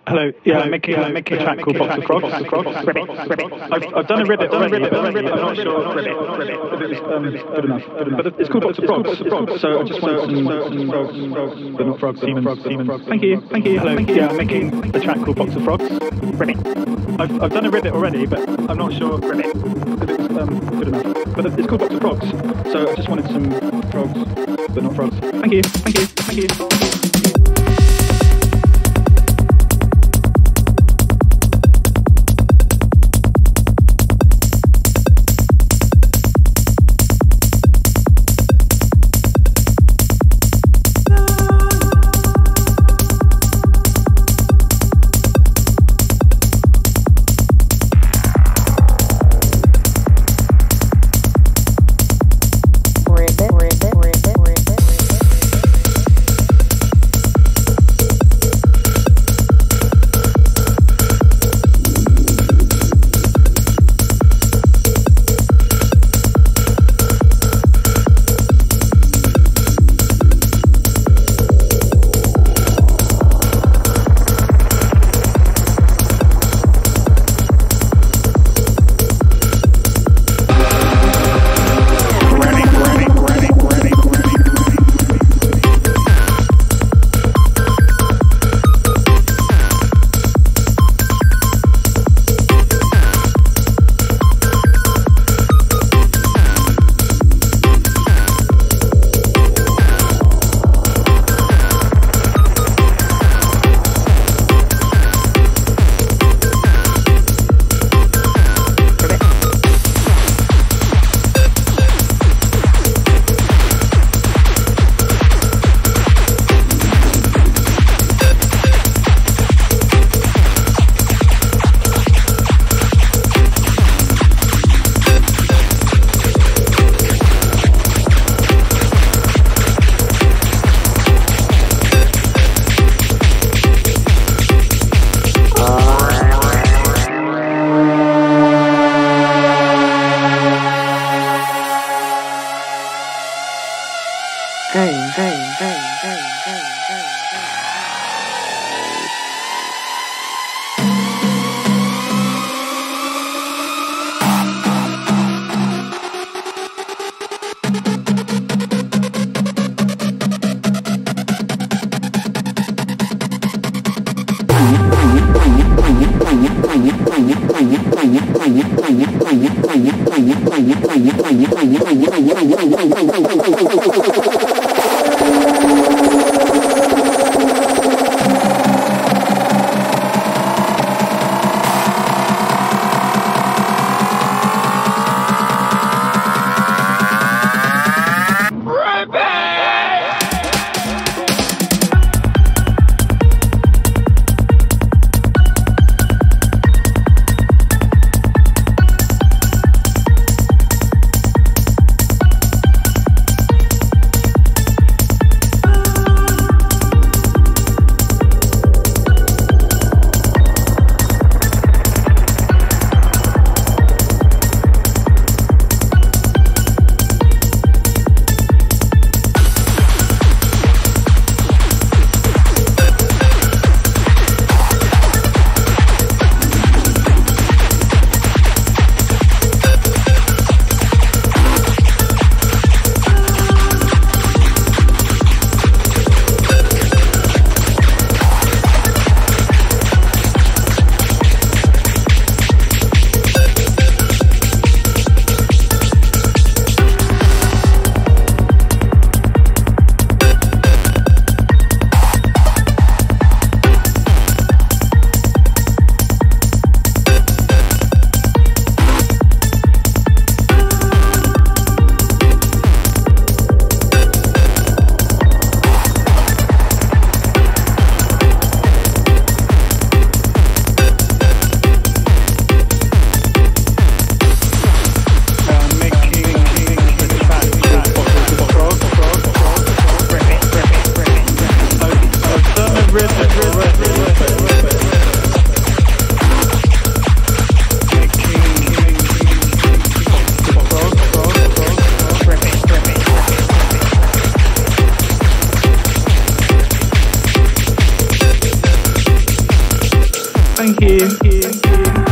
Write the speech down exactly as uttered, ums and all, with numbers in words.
Hello. Yeah, I'm making, I'm making a track called Box of Frogs. Ribbit, ribbit. I've, I've done a ribbit already, but I'm not sure ribbit, ribbit, if it's um, good enough. Good enough. But it's called Box of Frogs. Frogs. So I just want some, some frogs, frogs, but not frogs, demons, demons. Thank you, thank you. Hello. Yeah, I'm making a track called Box of Frogs. Ribbit. I've, I've done a ribbit already, but I'm not sure ribbit, if it's um, good enough. But it's called Box of Frogs. So I just wanted some frogs, but not frogs. Thank you, thank you, thank you. Thank you.